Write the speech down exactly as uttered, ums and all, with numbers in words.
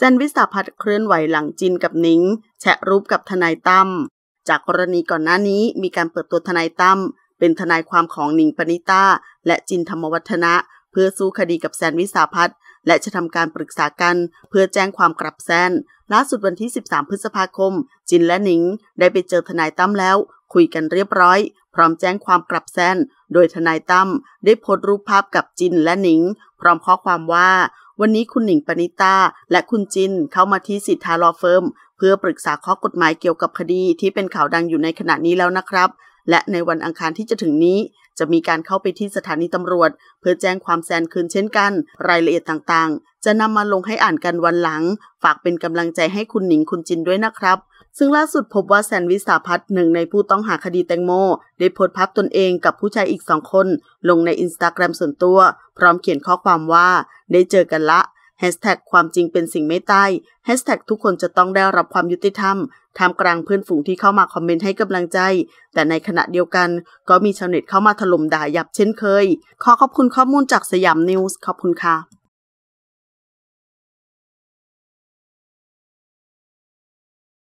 นวิสาพัฒน์เคลื่อนไหวหลังจินกับหนิงแชะรูปกับทนายตั้มจากกรณีก่อนหน้านี้มีการเปิดตัวทนายตั้มเป็นทนายความของหนิงปณิตาและจินธรรมวัฒนะเพื่อสู้คดีกับแซนวิสาพัฒน์และจะทำการปรึกษากันเพื่อแจ้งความกลับแซนล่าสุดวันที่สิบสามพฤษภาคมจินและหนิงได้ไปเจอทนายตั้มแล้วคุยกันเรียบร้อยพร้อมแจ้งความกลับแซนโดยทนายตั้มได้โพสต์รูปภาพกับจินและหนิงพร้อมข้อความว่าวันนี้คุณหนิงปณิตาและคุณจินเข้ามาที่สิทธาลอเฟิร์มเพื่อปรึกษาข้อกฎหมายเกี่ยวกับคดีที่เป็นข่าวดังอยู่ในขณะนี้แล้วนะครับและในวันอังคารที่จะถึงนี้จะมีการเข้าไปที่สถานีตำรวจเพื่อแจ้งความแซนคืนเช่นกันรายละเอียดต่างๆจะนำมาลงให้อ่านกันวันหลังฝากเป็นกำลังใจให้คุณหนิงคุณจินด้วยนะครับซึ่งล่าสุดพบว่าแซนวิสาพัฒน์หนึ่งในผู้ต้องหาคดีแตงโมได้โพสต์ภาพตนเองกับผู้ชายอีกสองคนลงใน อินสตาแกรม ส่วนตัวพร้อมเขียนข้อความว่าได้เจอกันละแฮชแท็กความจริงเป็นสิ่งไม่ตายแฮชแท็กทุกคนจะต้องได้รับความยุติธรรมท่ามกลางเพื่อนฝูงที่เข้ามาคอมเมนต์ให้กำลังใจแต่ในขณะเดียวกันก็มีชาวเน็ตเข้ามาถล่มด่ายับเช่นเคยขอขอบคุณข้อมูลจากสยามนิวส์ขอบคุณค่ะ